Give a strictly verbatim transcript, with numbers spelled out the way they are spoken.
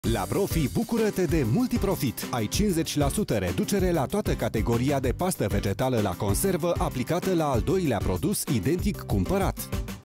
La Profi, bucură-te de multiprofit! Ai cincizeci la sută reducere la toată categoria de pastă vegetală la conservă aplicată la al doilea produs identic cumpărat.